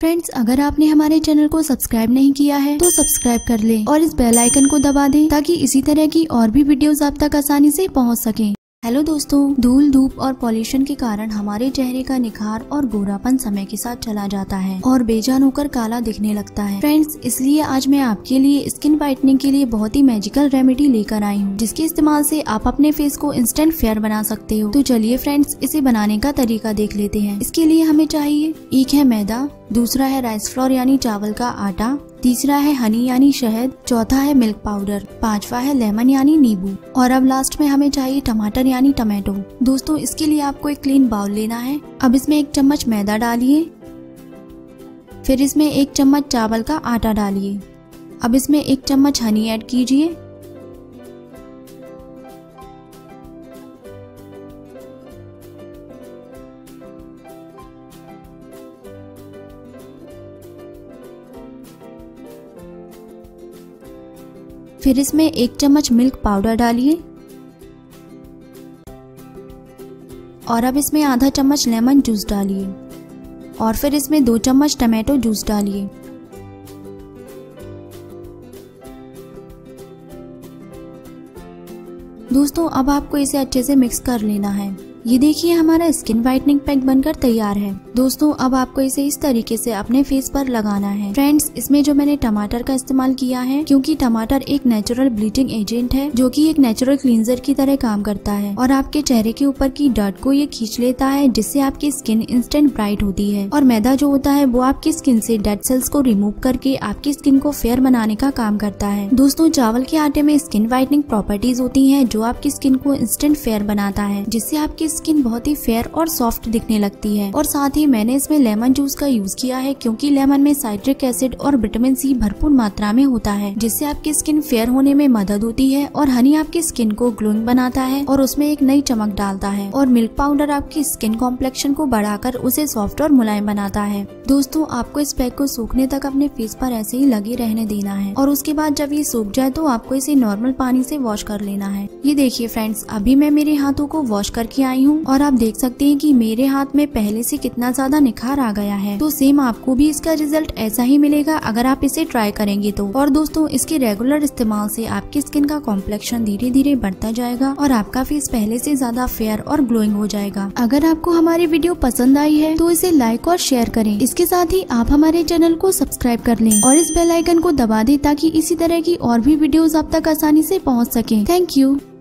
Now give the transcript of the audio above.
Friends, अगर आपने हमारे चैनल को सब्सक्राइब नहीं किया है तो सब्सक्राइब कर लें और इस बेल आइकन को दबा दें ताकि इसी तरह की और भी वीडियोस आप तक आसानी से पहुंच सकें। हेलो दोस्तों, धूल, धूप और पॉल्यूशन के कारण हमारे चेहरे का निखार और गोरापन समय के साथ चला जाता है और बेजान होकर काला दिखने लगता है। फ्रेंड्स, इसलिए आज मैं आपके लिए स्किन वाइटनिंग के लिए बहुत ही मैजिकल रेमेडी लेकर आई हूँ, जिसके इस्तेमाल से आप अपने फेस को इंस्टेंट फेयर बना सकते हो। तो चलिए फ्रेंड्स, इसे बनाने का तरीका देख लेते हैं। इसके लिए हमें चाहिए, एक है मैदा, दूसरा है राइस फ्लोर यानी चावल का आटा, तीसरा है हनी यानी शहद, चौथा है मिल्क पाउडर, पांचवा है लेमन यानी नींबू और अब लास्ट में हमें चाहिए टमाटर यानी टमाटो। दोस्तों, इसके लिए आपको एक क्लीन बाउल लेना है। अब इसमें 1 चम्मच मैदा डालिए, फिर इसमें 1 चम्मच चावल का आटा डालिए। अब इसमें 1 चम्मच हनी ऐड कीजिए, फिर इसमें 1 चम्मच मिल्क पाउडर डालिए और अब इसमें आधा चम्मच लेमन जूस डालिए और फिर इसमें 2 चम्मच टमाटो जूस डालिए। दोस्तों, अब आपको इसे अच्छे से मिक्स कर लेना है। ये देखिए, हमारा स्किन वाइटनिंग पैक बनकर तैयार है। दोस्तों, अब आपको इसे इस तरीके से अपने फेस पर लगाना है। फ्रेंड्स, इसमें जो मैंने टमाटर का इस्तेमाल किया है, क्योंकि टमाटर एक नेचुरल ब्लीचिंग एजेंट है जो कि एक नेचुरल क्लींजर की तरह काम करता है और आपके चेहरे के ऊपर की डर्ट को ये खींच लेता है, जिससे आपकी स्किन इंस्टेंट ब्राइट होती है। और मैदा जो होता है वो आपकी स्किन से डेड सेल्स को रिमूव करके आपकी स्किन को फेयर बनाने का काम करता है। दोस्तों, चावल के आटे में स्किन वाइटनिंग प्रॉपर्टीज होती है जो आपकी स्किन को इंस्टेंट फेयर बनाता है, जिससे आपकी स्किन बहुत ही फेयर और सॉफ्ट दिखने लगती है। और साथ ही मैंने इसमें लेमन जूस का यूज किया है, क्योंकि लेमन में साइट्रिक एसिड और विटामिन सी भरपूर मात्रा में होता है, जिससे आपकी स्किन फेयर होने में मदद होती है। और हनी आपकी स्किन को ग्लोइंग बनाता है और उसमें एक नई चमक डालता है। और मिल्क पाउडर आपकी स्किन कॉम्प्लेक्शन को बढ़ाकर उसे सॉफ्ट और मुलायम बनाता है। दोस्तों, आपको इस पैक को सूखने तक अपने फेस पर ऐसे ही लगे रहने देना है और उसके बाद जब ये सूख जाए तो आपको इसे नॉर्मल पानी से वॉश कर लेना है। ये देखिए फ्रेंड्स, अभी मैं मेरे हाथों को वॉश करके आई हूँ और आप देख सकते हैं कि मेरे हाथ में पहले से कितना ज्यादा निखार आ गया है। तो सेम आपको भी इसका रिजल्ट ऐसा ही मिलेगा अगर आप इसे ट्राई करेंगे तो। और दोस्तों, इसके रेगुलर इस्तेमाल से आपकी स्किन का कॉम्प्लेक्शन धीरे धीरे बढ़ता जाएगा और आपका फेस पहले से ज्यादा फेयर और ग्लोइंग हो जाएगा। अगर आपको हमारी वीडियो पसंद आई है तो इसे लाइक और शेयर करें। इसके साथ ही आप हमारे चैनल को सब्सक्राइब कर लें और इस बेल आइकन को दबा दें ताकि इसी तरह की और भी वीडियोस आप तक आसानी से पहुंच सकें। Thank you.